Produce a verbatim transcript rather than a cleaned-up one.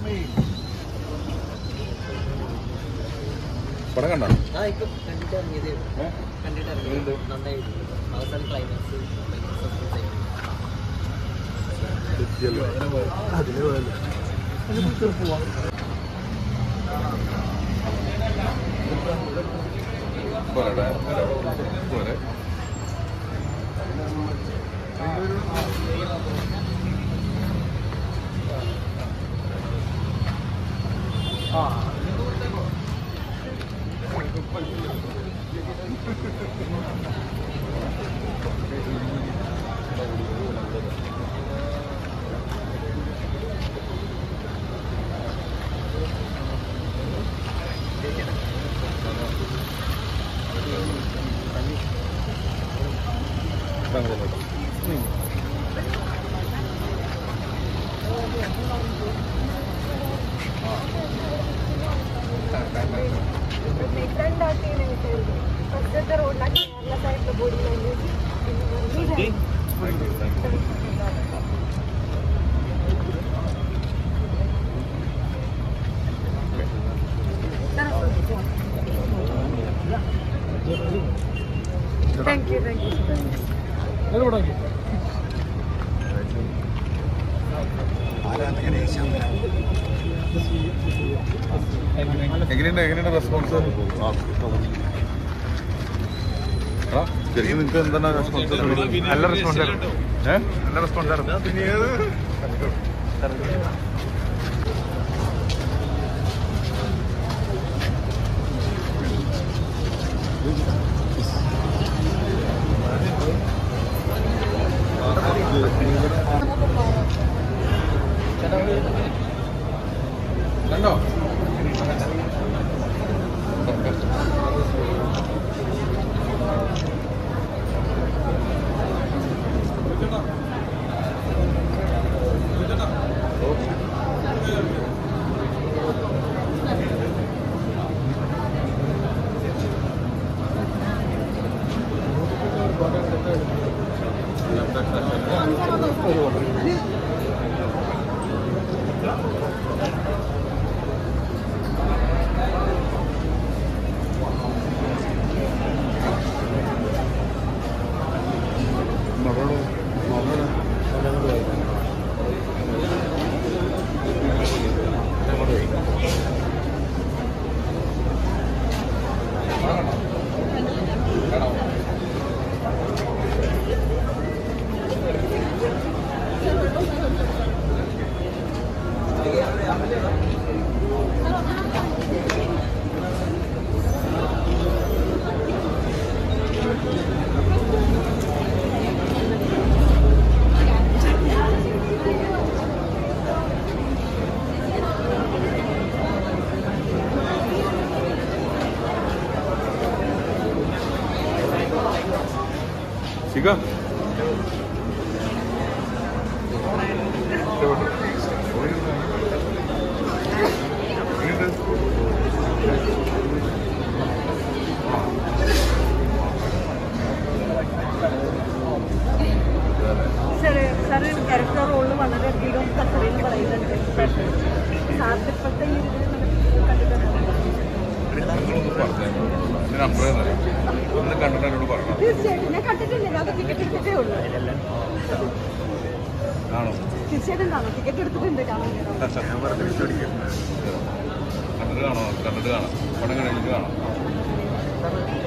പടം കണ്ടോ? പോരാ പോരെ ആ Thank you, thank you. എങ്ങനെയുണ്ട് എങ്ങനെയാണ് റെസ്പോൺസ്? ശരിക്കും നിങ്ങൾക്ക് എന്താണ് റെസ്പോൺസ്? നല്ല റെസ്പോൺസ് ആയിരുന്നു. ഏഹ് നല്ല റെസ്പോൺസ് ആയിരുന്നു. കണ്ടോ? ശിഖ ക്യാരക്ടർ റോളിൽ വളരെയധികം കഥകളിൽ പറയുന്നുണ്ട്. സാറിന് ഇപ്പോഴത്തെ ഈ തീർച്ചയായിട്ടും ഞാൻ കണ്ടിട്ടില്ല. അത് ടിക്കറ്റ് എടുത്തിട്ടേ ഉള്ളൂ. തീർച്ചയായിട്ടും കാണാം. ടിക്കറ്റ് എടുത്തിട്ടുണ്ട്. കാണാൻ കണ്ടിട്ട് കാണോ? കണ്ടിട്ട് കാണാം. പടം കഴിഞ്ഞിട്ട് കാണാം.